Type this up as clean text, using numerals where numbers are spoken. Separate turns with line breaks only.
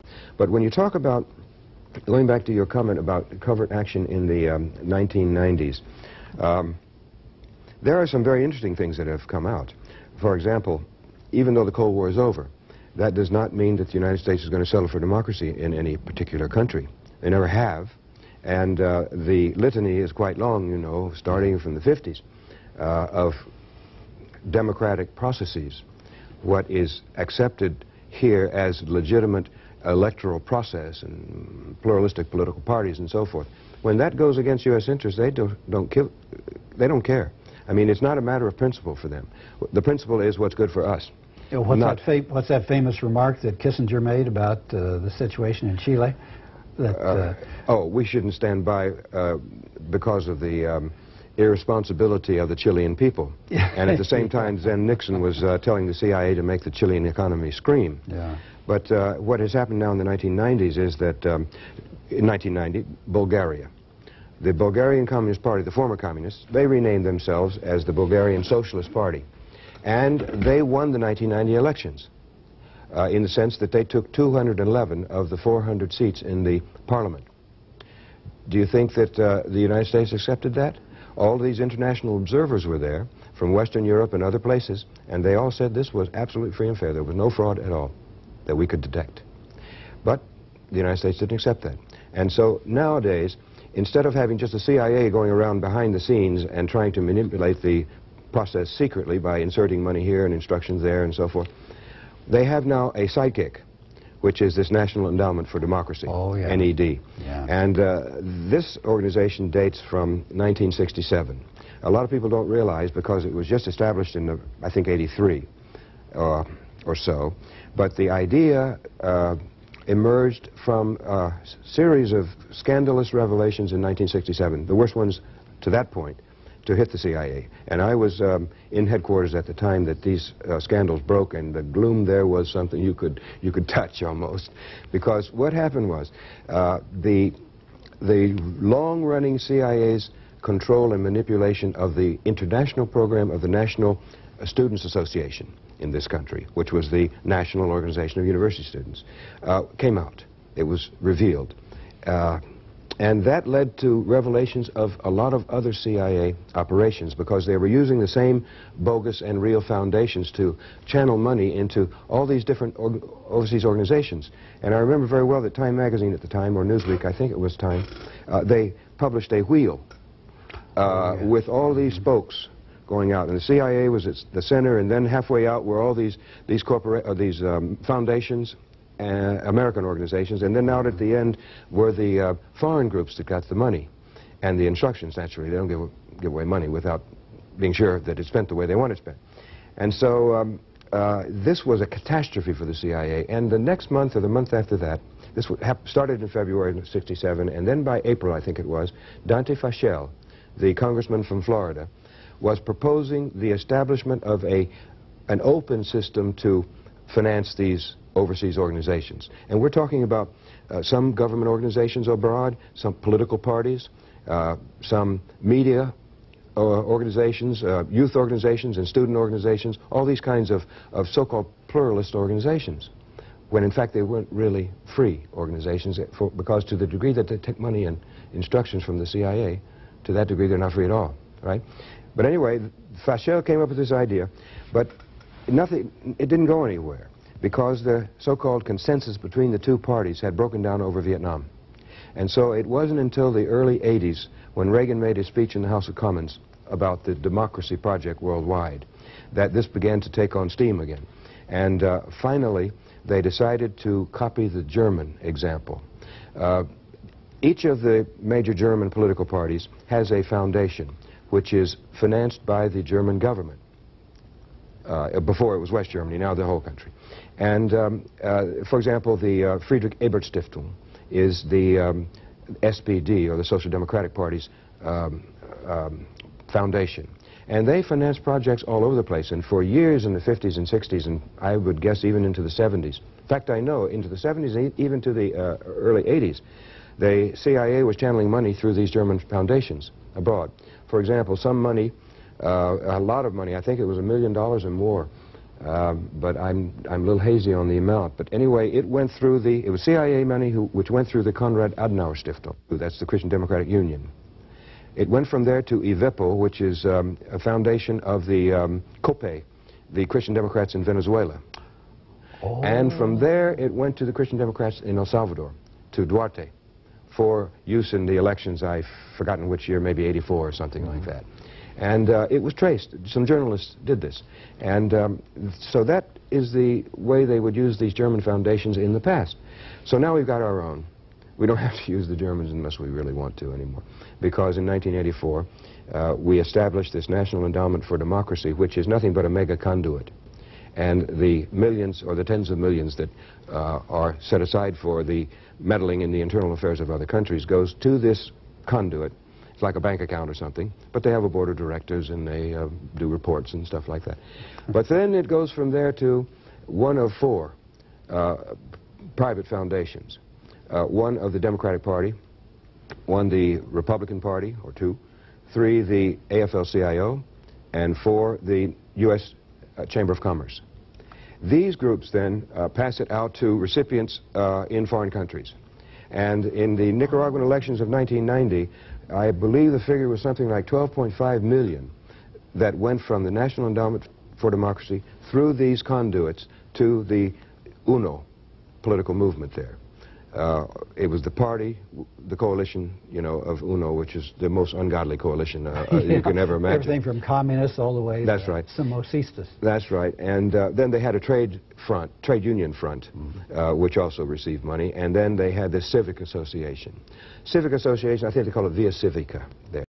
But when you talk about, going back to your comment about covert action in the 1990s, there are some very interesting things that have come out. For example, even though the Cold War is over, that does not mean that the United States is going to settle for democracy in any particular country. They never have. And the litany is quite long, you know, starting from the 50s, of democratic processes. What is accepted here as legitimate electoral process and pluralistic political parties and so forth. When that goes against U.S. interests, they don't care. I mean, it's not a matter of principle for them. The principle is what's good for us.
What's that famous remark that Kissinger made about the situation in Chile?
Oh, we shouldn't stand by because of the irresponsibility of the Chilean people. Yeah. And at the same time, then Nixon was telling the CIA to make the Chilean economy scream.
Yeah.
But what has happened now in the 1990s is that in 1990, Bulgaria. The Bulgarian Communist Party, the former communists, they renamed themselves as the Bulgarian Socialist Party. And they won the 1990 elections in the sense that they took 211 of the 400 seats in the parliament. Do you think that the United States accepted that? All these international observers were there from Western Europe and other places, and they all said this was absolutely free and fair. There was no fraud at all that we could detect. But the United States didn't accept that. And so nowadays, instead of having just the CIA going around behind the scenes and trying to manipulate the process secretly by inserting money here and instructions there and so forth, they have now a sidekick, which is this National Endowment for Democracy, NED.
Yeah.
And this organization dates from 1967. A lot of people don't realize, because it was just established in, I think, 83 or so, but the idea emerged from a series of scandalous revelations in 1967, the worst ones to that point, to hit the CIA. And I was in headquarters at the time that these scandals broke, and the gloom there was something you could touch almost. Because what happened was the long-running CIA's control and manipulation of the international program of the National Students Association in this country, which was the national organization of university students, came out. It was revealed. And that led to revelations of a lot of other CIA operations, because they were using the same bogus and real foundations to channel money into all these different overseas organizations. And I remember very well that Time magazine at the time, or Newsweek, I think it was Time, they published a wheel with all these spokes going out. And the CIA was at the center, and then halfway out were all these foundations, American organizations, and then out at the end were the foreign groups that got the money and the instructions. Naturally, they don't give away money without being sure that it's spent the way they want it spent. And so this was a catastrophe for the CIA. And the next month or the month after that, this started in February of '67, and then by April, I think it was, Dante Fachel, the congressman from Florida, was proposing the establishment of an open system to finance these overseas organizations. And we're talking about some government organizations abroad, some political parties, some media organizations, youth organizations and student organizations, all these kinds of so-called pluralist organizations, when in fact they weren't really free organizations, because to the degree that they take money and instructions from the CIA, to that degree they're not free at all, right? But anyway, Fachel came up with this idea, but it didn't go anywhere, because the so-called consensus between the two parties had broken down over Vietnam. And so it wasn't until the early '80s, when Reagan made his speech in the House of Commons about the democracy project worldwide, that this began to take on steam again. And finally, they decided to copy the German example. Each of the major German political parties has a foundation which is financed by the German government. Before it was West Germany, now the whole country. And, for example, the Friedrich Ebert Stiftung is the SPD, or the Social Democratic Party's foundation. And they finance projects all over the place, and for years in the 50s and 60s, and I would guess even into the 70s. In fact, I know into the 70s, even to the early 80s, the CIA was channeling money through these German foundations abroad. For example, some money, a lot of money, I think it was $1 million or more, but I'm a little hazy on the amount. But anyway, it went through it was CIA money which went through the Konrad Adenauer Stiftung. That's the Christian Democratic Union. It went from there to IVEPO, which is a foundation of the COPE, the Christian Democrats in Venezuela.
Oh.
And from there, it went to the Christian Democrats in El Salvador, to Duarte, for use in the elections. I've forgotten which year, maybe '84 or something like that. And it was traced. Some journalists did this. And so that is the way they would use these German foundations in the past. So now we've got our own. We don't have to use the Germans unless we really want to anymore. Because in 1984, we established this National Endowment for Democracy, which is nothing but a mega conduit. And the millions or the tens of millions that are set aside for the meddling in the internal affairs of other countries goes to this conduit. It's like a bank account or something, but they have a board of directors and they do reports and stuff like that. But then it goes from there to one of four private foundations. One of the Democratic Party, one the Republican Party, or two, three the AFL-CIO, and four the U.S. Chamber of Commerce. These groups then pass it out to recipients in foreign countries. And in the Nicaraguan elections of 1990, I believe the figure was something like 12.5 million that went from the National Endowment for Democracy through these conduits to the UNO political movement there. It was the party, the coalition, you know, of UNO, which is the most ungodly coalition you can ever imagine.
Everything from communists all the way
to
Somocistas.
That's right. And then they had a trade union front, which also received money. And then they had the Civic Association. Civic Association, I think they call it Via Civica there.